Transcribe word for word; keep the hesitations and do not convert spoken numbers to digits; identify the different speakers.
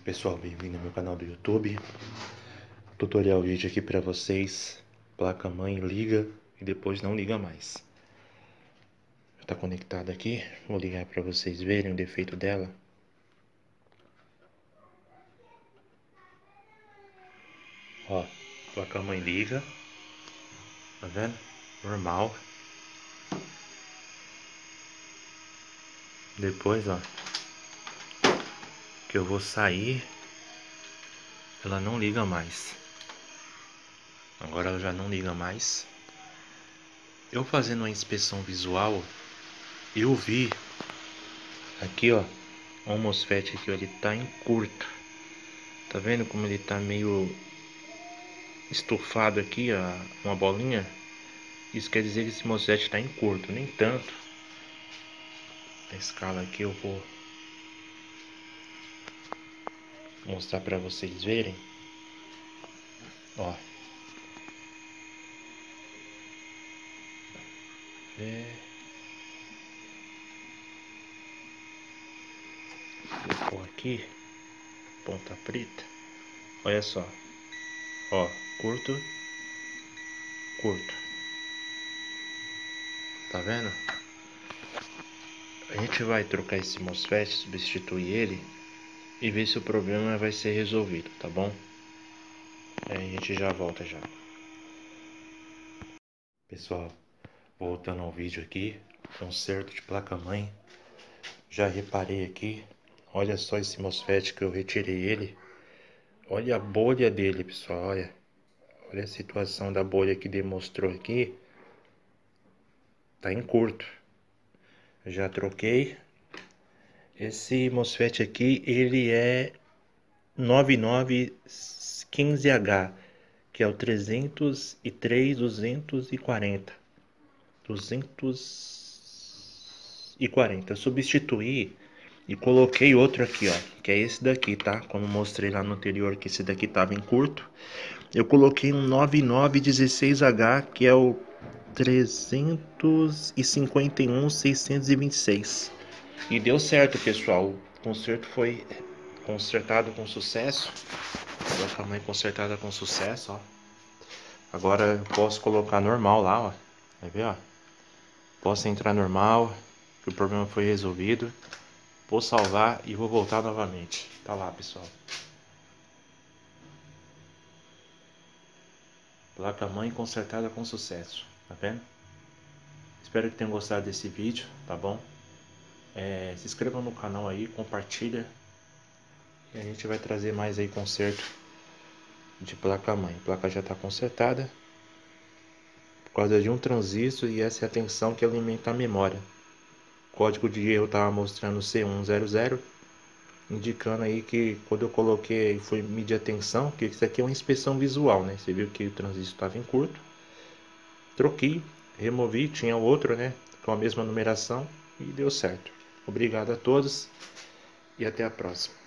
Speaker 1: Pessoal, bem-vindo ao meu canal do YouTube. Tutorial vídeo aqui para vocês. Placa mãe liga e depois não liga mais. Está conectada aqui. Vou ligar para vocês verem o defeito dela. Ó, placa mãe liga. Tá vendo? Normal. Depois, ó, que eu vou sair, ela não liga mais. Agora ela já não liga mais. Eu fazendo uma inspeção visual, eu vi aqui, ó, o MOSFET aqui, ó, ele tá em curto. Tá vendo como ele tá meio estufado aqui, ó, uma bolinha? Isso quer dizer que esse MOSFET tá em curto. Nem tanto. A escala aqui eu vou mostrar pra vocês verem. Ó. É... Vou pôr aqui. Ponta preta. Olha só. Ó, curto. Curto. Tá vendo? A gente vai trocar esse MOSFET, substituir ele e ver se o problema vai ser resolvido, tá bom? Aí a gente já volta já. Pessoal, voltando ao vídeo aqui, conserto de placa-mãe. Já reparei aqui, olha só esse MOSFET que eu retirei ele. Olha a bolha dele, pessoal, olha. Olha a situação da bolha que demonstrou aqui. Tá em curto. Já troquei. Esse MOSFET aqui, ele é nove nove um cinco H, que é o trezentos e três duzentos e quarenta. duzentos e quarenta. Eu substituí e coloquei outro aqui, ó, que é esse daqui, tá? Como mostrei lá no anterior que esse daqui tava em curto. Eu coloquei um nove nove um seis H, que é o trezentos e cinquenta e um seiscentos e vinte e seis. E deu certo, pessoal. O conserto foi consertado com sucesso. A mãe consertada com sucesso, ó. Agora eu posso colocar normal lá, ó. Vai ver, ó. Posso entrar normal, que o problema foi resolvido. Vou salvar e vou voltar novamente. Tá lá, pessoal. Placa mãe consertada com sucesso. Tá vendo? Espero que tenham gostado desse vídeo, tá bom? É, se inscreva no canal aí, compartilha. E a gente vai trazer mais aí conserto de placa mãe. A placa já está consertada por causa de um transistor, e essa é a tensão que alimenta a memória. O código de erro estava mostrando C um zero zero, indicando aí que quando eu coloquei, fui medir a tensão, que isso aqui é uma inspeção visual, né? Você viu que o transistor estava em curto. Troquei, removi, tinha outro, né? Com a mesma numeração, e deu certo. Obrigado a todos e até a próxima.